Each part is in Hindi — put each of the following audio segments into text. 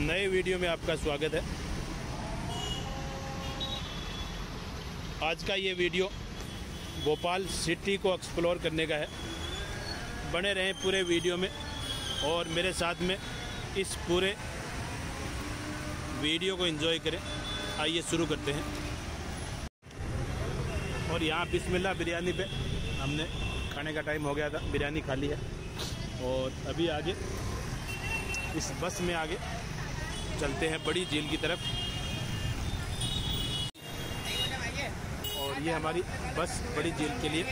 नए वीडियो में आपका स्वागत है। आज का ये वीडियो भोपाल सिटी को एक्सप्लोर करने का है। बने रहें पूरे वीडियो में और मेरे साथ में इस पूरे वीडियो को एंजॉय करें। आइए शुरू करते हैं। और यहाँ बिस्मिल्लाह बिरयानी पे हमने खाने का टाइम हो गया था, बिरयानी खा ली है और अभी आगे इस बस में आगे चलते हैं बड़ी झील की तरफ। और ये हमारी बस बड़ी झील के लिए,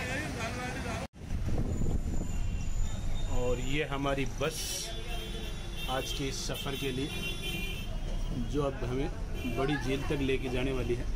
और ये हमारी बस आज के इस सफ़र के लिए जो अब हमें बड़ी झील तक लेके जाने वाली है।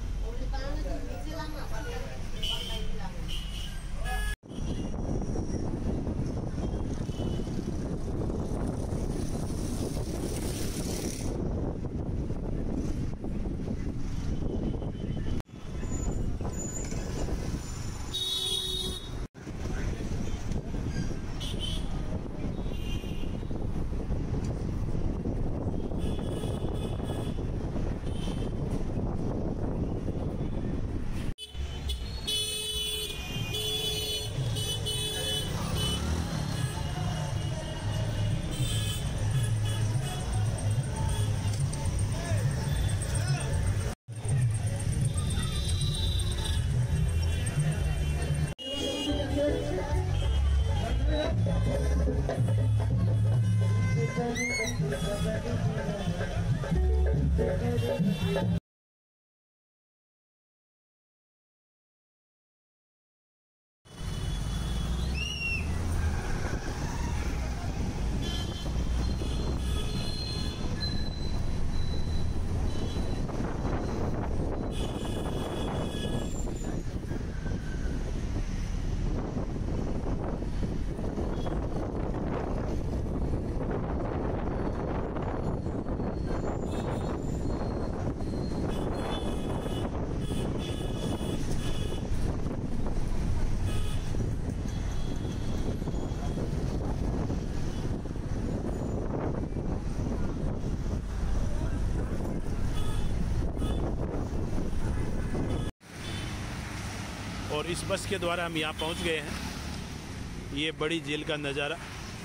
और इस बस के द्वारा हम यहाँ पहुँच गए हैं। ये बड़ी झील का नज़ारा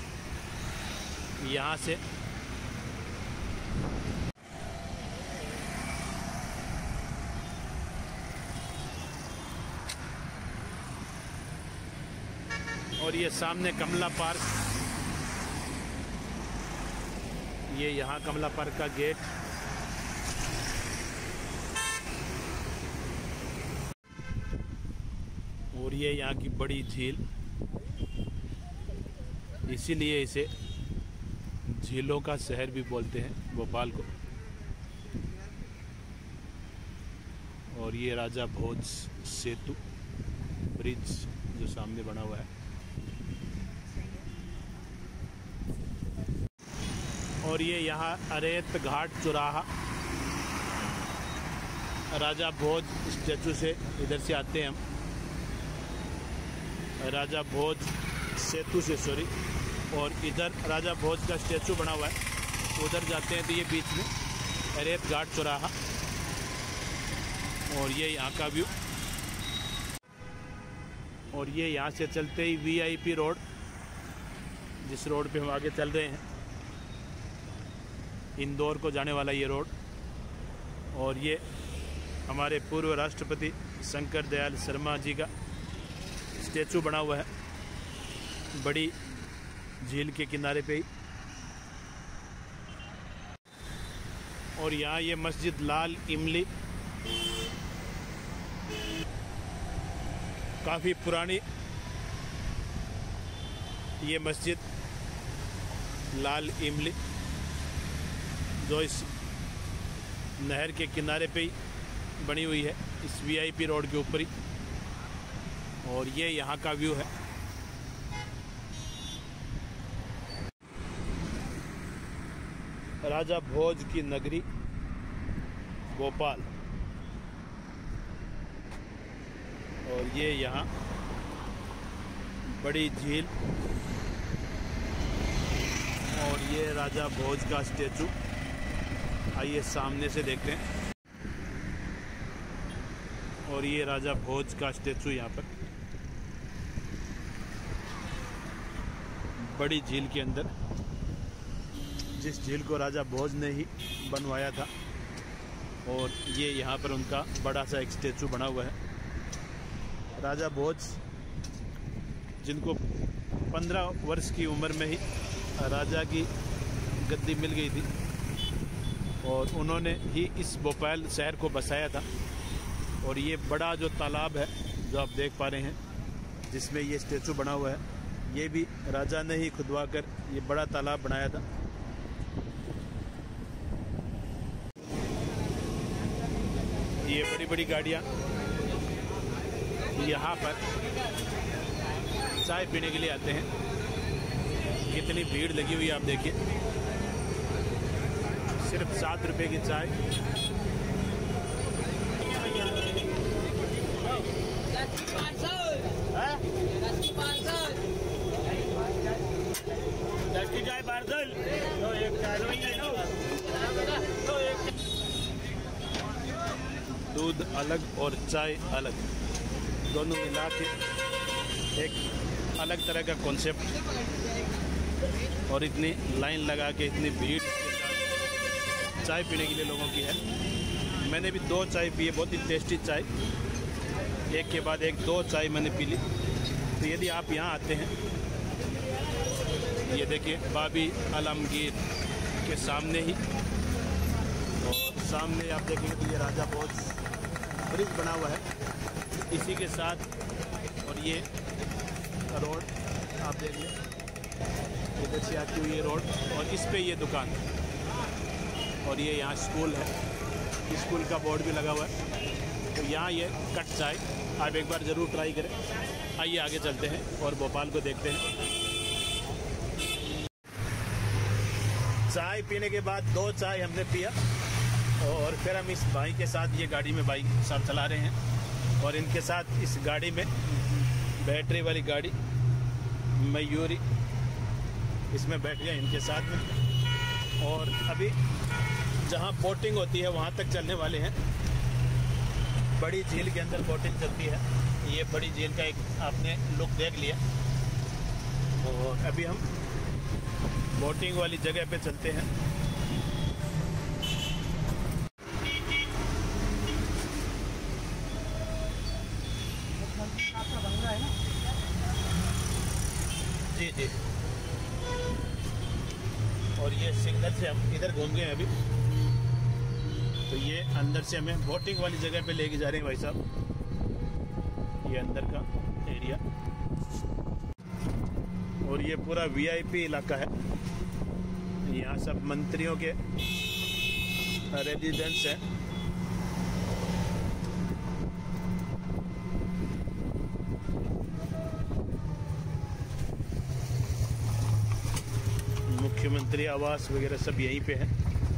यहाँ से और ये सामने कमला पार्क, ये यहाँ कमला पार्क का गेट। और ये यहाँ की बड़ी झील, इसीलिए इसे झीलों का शहर भी बोलते हैं भोपाल को। और ये राजा भोज सेतु ब्रिज जो सामने बना हुआ है। और ये यहाँ अरेत घाट चौराहा, राजा भोज स्टैचू से इधर से आते हैं हम, राजा भोज सेतु से सॉरी, और इधर राजा भोज का स्टैचू बना हुआ है, उधर जाते हैं तो ये बीच में अरेत घाट चौराहा। और ये यहाँ का व्यू। और ये यहाँ से चलते ही VIP रोड, जिस रोड पे हम आगे चल रहे हैं, इंदौर को जाने वाला ये रोड। और ये हमारे पूर्व राष्ट्रपति शंकर दयाल शर्मा जी का स्टैचू बना हुआ है बड़ी झील के किनारे पे ही। और यहाँ ये मस्जिद लाल इमली, काफ़ी पुरानी ये मस्जिद लाल इमली जो इस नहर के किनारे पे ही बनी हुई है, इस VIP रोड के ऊपर ही। और ये यहाँ का व्यू है। राजा भोज की नगरी भोपाल। और ये यहाँ बड़ी झील और ये राजा भोज का स्टैचू। आइए सामने से देखते हैं। और ये राजा भोज का स्टेचू यहाँ पर बड़ी झील के अंदर, जिस झील को राजा भोज ने ही बनवाया था। और ये यहाँ पर उनका बड़ा सा एक स्टेचू बना हुआ है। राजा भोज जिनको 15 वर्ष की उम्र में ही राजा की गद्दी मिल गई थी और उन्होंने ही इस भोपाल शहर को बसाया था। और ये बड़ा जो तालाब है जो आप देख पा रहे हैं जिसमें ये स्टेचू बना हुआ है, ये भी राजा ने ही खुदवा कर ये बड़ा तालाब बनाया था। ये बड़ी बड़ी गाड़ियाँ यहाँ पर चाय पीने के लिए आते हैं। कितनी भीड़ लगी हुई है आप देखिए। सिर्फ 7 रुपए की चाय। चाय पार्सल दूध अलग और चाय अलग, दोनों मिला के एक अलग तरह का कॉन्सेप्ट। और इतनी लाइन लगा के इतनी भीड़ चाय पीने के लिए लोगों की है। मैंने भी 2 चाय पी है, बहुत ही टेस्टी चाय, एक के बाद एक 2 चाय मैंने पी ली। तो यदि आप यहाँ आते हैं, ये देखिए बाबी आलमगीर के सामने ही, और सामने आप देखेंगे तो ये राजा भोज ब्रिज बना हुआ है इसी के साथ। और ये रोड आप देखिए, इधर से आती हुई ये रोड और इस पे ये दुकान, और ये यहाँ स्कूल है, स्कूल का बोर्ड भी लगा हुआ है। तो यहाँ ये कट चाय आप एक बार ज़रूर ट्राई करें। आइए आगे चलते हैं और भोपाल को देखते हैं। चाय पीने के बाद 2 चाय हमने पिया और फिर हम इस भाई के साथ ये गाड़ी में बाइक साथ चला रहे हैं। और इनके साथ इस गाड़ी में बैटरी वाली गाड़ी मयूरी, इसमें बैठ गए इनके साथ में। और अभी जहाँ बोटिंग होती है वहाँ तक चलने वाले हैं। बड़ी झील के अंदर बोटिंग चलती है। ये बड़ी झील का एक आपने लुक देख लिया। और अभी हम बोटिंग वाली जगह पे चलते हैं। जी जी। और ये सिग्नल से हम इधर घूम गए अभी, तो ये अंदर से हमें बोटिंग वाली जगह पे लेके जा रहे हैं भाई साहब। ये अंदर का एरिया और ये पूरा वीआईपी इलाका है। यहाँ सब मंत्रियों के रेजिडेंस है। मुख्यमंत्री आवास वगैरह सब यहीं पे है।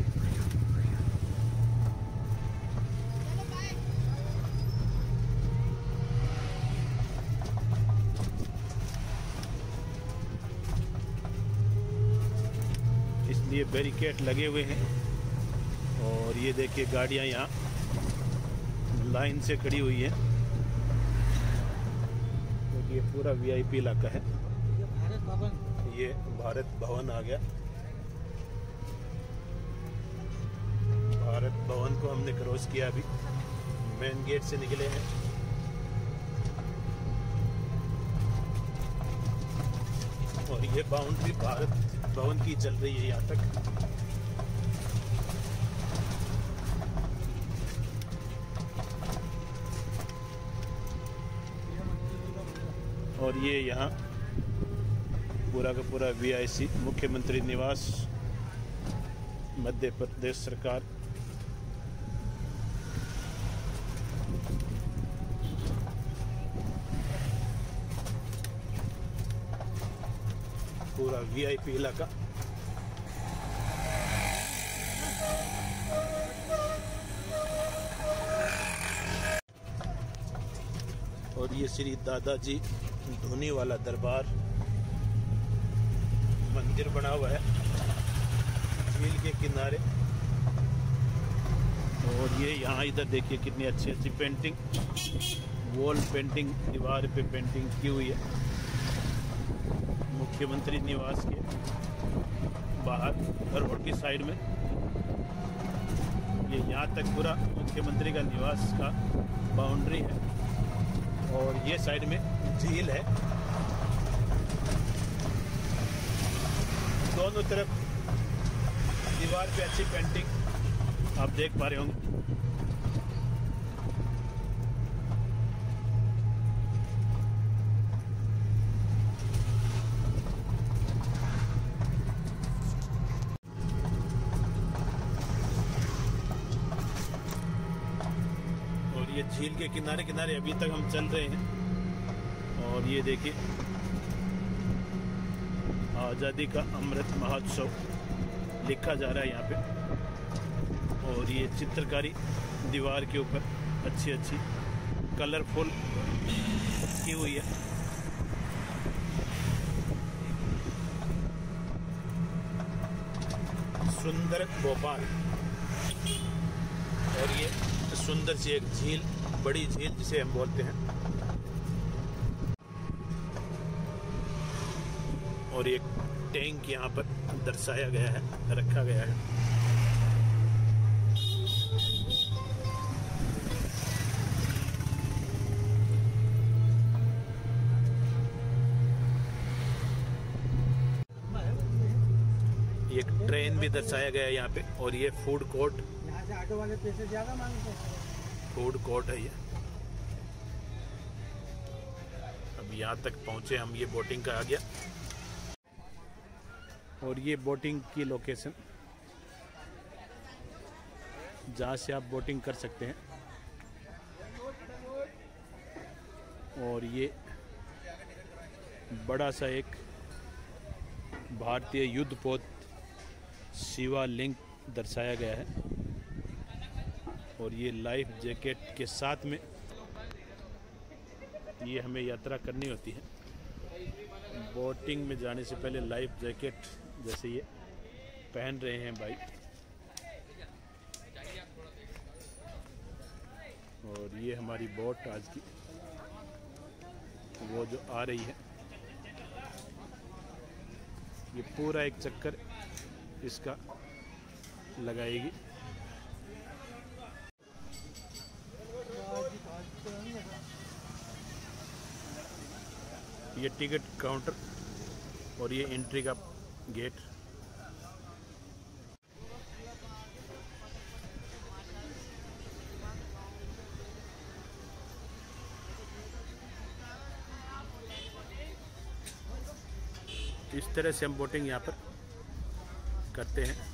इसलिए बैरिकेड लगे हुए हैं। और ये देखिए गाड़ियां यहाँ लाइन से खड़ी हुई है, क्योंकि ये पूरा वीआईपी इलाका है। ये भारत भवन आ गया। भारत भवन को हमने क्रॉस किया, अभी मेन गेट से निकले हैं। और ये बाउंड्री भारत भवन की चल रही है यहाँ तक। और ये यहाँ पूरा का पूरा वीआईसी मुख्यमंत्री निवास मध्य प्रदेश सरकार। पूरा वीआईपी इलाका। और ये श्री दादाजी धोनी वाला दरबार मंदिर बना हुआ है झील के किनारे। और ये यहाँ इधर देखिए कितनी अच्छी अच्छी पेंटिंग, वॉल पेंटिंग, दीवार पे पेंटिंग की हुई है। मुख्यमंत्री निवास के बाहर रोड की साइड में ये यहाँ तक पूरा मुख्यमंत्री का निवास का बाउंड्री है। और ये साइड में झील है, दोनों तरफ दीवार पे अच्छी पेंटिंग आप देख पा रहे होंगे। और ये झील के किनारे किनारे अभी तक हम चल रहे हैं। और ये देखिए आज़ादी का अमृत महोत्सव लिखा जा रहा है यहाँ पे। और ये चित्रकारी दीवार के ऊपर अच्छी अच्छी कलरफुल की हुई है। सुंदर भोपाल। और ये सुंदर सी एक झील, बड़ी झील जिसे हम बोलते हैं। और एक टैंक यहाँ पर दर्शाया गया है, रखा गया है। एक ट्रेन भी दर्शाया गया है यहाँ पे। और ये फूड कोर्ट, यहाँ से ऑटो वाले पैसे ज्यादा मांगते हैं। फूड कोर्ट है ये। अब यहाँ तक पहुँचे हम, ये बोटिंग का आ गया। और ये बोटिंग की लोकेशन जहाँ से आप बोटिंग कर सकते हैं। और ये बड़ा सा एक भारतीय युद्धपोत शिवालिंग दर्शाया गया है। और ये लाइफ जैकेट के साथ में ये हमें यात्रा करनी होती है। बोटिंग में जाने से पहले लाइफ जैकेट जैसे ये पहन रहे हैं भाई। और ये हमारी बोट आज की वो जो आ रही है, ये पूरा एक चक्कर इसका लगाएगी। ये टिकट काउंटर और ये एंट्री का गेट। इस तरह से हम बोटिंग यहाँ पर करते हैं।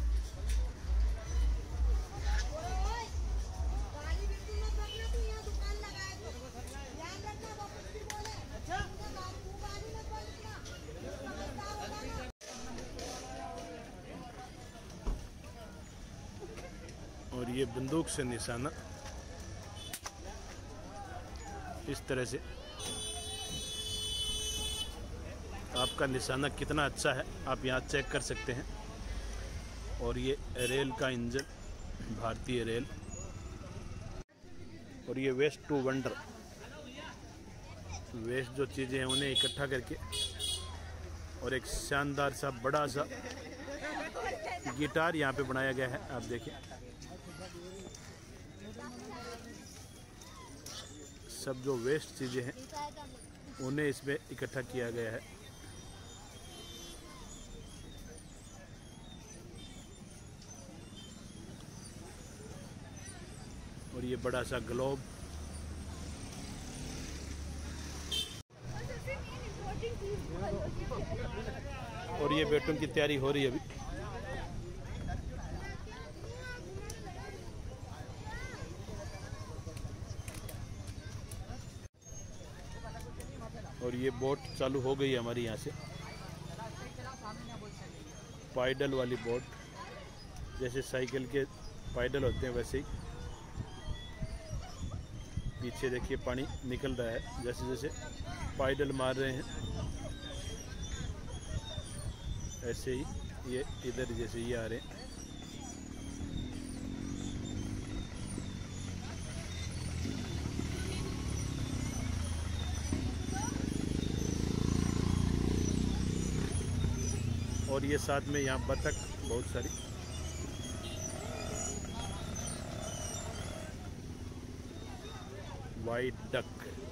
और ये बंदूक से निशाना इस तरह से, आपका निशाना कितना अच्छा है आप यहाँ चेक कर सकते हैं। और ये रेल का इंजन, भारतीय रेल। और ये वेस्ट टू वंडर, वेस्ट जो चीज़ें हैं उन्हें इकट्ठा करके और एक शानदार सा बड़ा सा गिटार यहाँ पे बनाया गया है। आप देखिए सब जो वेस्ट चीज़ें हैं उन्हें इसमें इकट्ठा किया गया है। और ये बड़ा सा ग्लोब। और ये बैठने की तैयारी हो रही है अभी। और ये बोट चालू हो गई है हमारी यहाँ से, पाइडल वाली बोट, जैसे साइकिल के पाइडल होते हैं वैसे ही। पीछे देखिए पानी निकल रहा है, जैसे जैसे पाइडल मार रहे हैं ऐसे ही ये इधर जैसे ये आ रहे हैं। और ये साथ में यहाँ बतख बहुत सारी। White duck.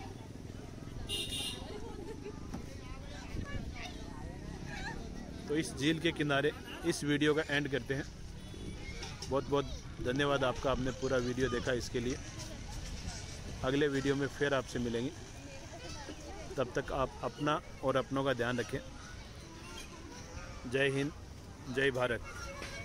तो इस झील के किनारे इस वीडियो का एंड करते हैं। बहुत बहुत धन्यवाद आपका, आपने पूरा वीडियो देखा, इसके लिए। अगले वीडियो में फिर आपसे मिलेंगे। तब तक आप अपना और अपनों का ध्यान रखें। जय हिंद, जय भारत।